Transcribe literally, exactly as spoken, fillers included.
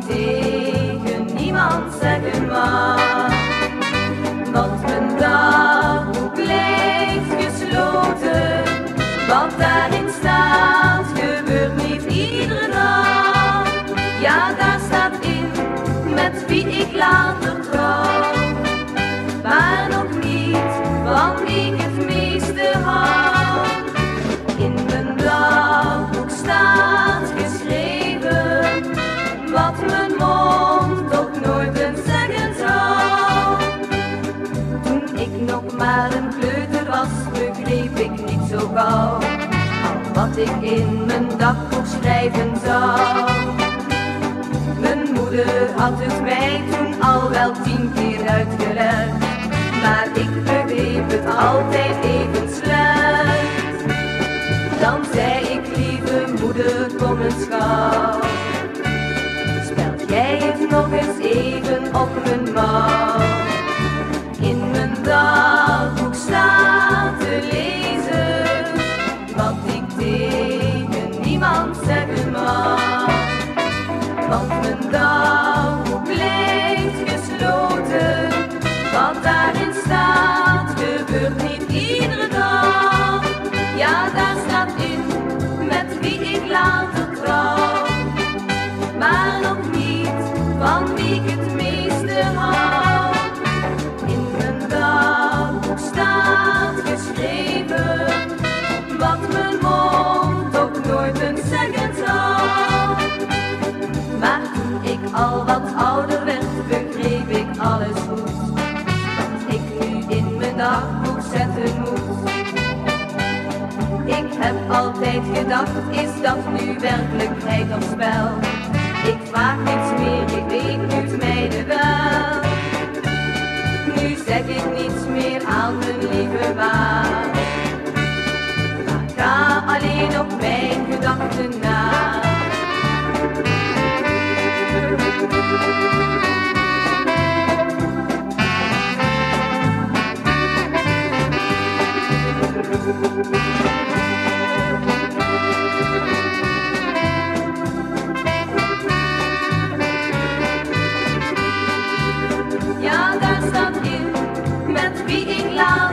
tegen niemand zeggen mag. Want mijn dagboek blijft gesloten, wat daarin staat gebeurt niet iedere dag. Ja, daar staat in met wie ik later trouw, maar nog niet van wie ik het meeste hou. In mijn dagboek staat geschreven wat mijn mond toch nooit eens zeggen zou. Toen ik nog maar een kleuter was, begreep ik niet zo gauw al wat ik in mijn dagboek schrijven zou. Mijn moeder had het mij toen al wel tien keer uitgelegd, maar ik begreep het altijd even slecht. Dan zei ik, lieve moeder, kom eens gauw, speld jij het nog eens even op mijn mouw. In mijn dagboek staat te lezen wat ik tegen niemand zeggen mag. Want mijn dagboek blijft gesloten, wat daarin staat gebeurt niet iedere dag. Ja, daar staat in met wie ik later trouw, maar nog niet van wie ik het meeste hou. In mijn dagboek staat geschreven wat mijn mond ook nooit eens zeggen zou. Maar toen ik al wat ouder werd, begreep ik alles goed, wat ik nu in mijn dagboek zetten moet. Ik heb altijd gedacht, is dat nu werkelijkheid of spel? Ik vraag niets meer, ik weet nu het mijne wel. Nu zeg ik niets meer aan mijn lieve baas, maar ga alleen op mijn gedachten na. Ja, daar staat in met wie ik laat